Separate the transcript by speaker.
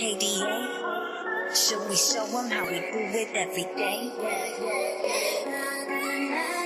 Speaker 1: KDA, should we show them how we do it every day?